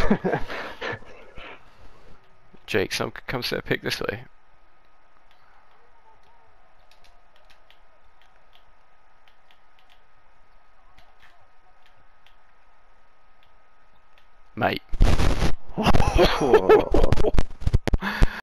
Jake, come set a pick this way. Mate.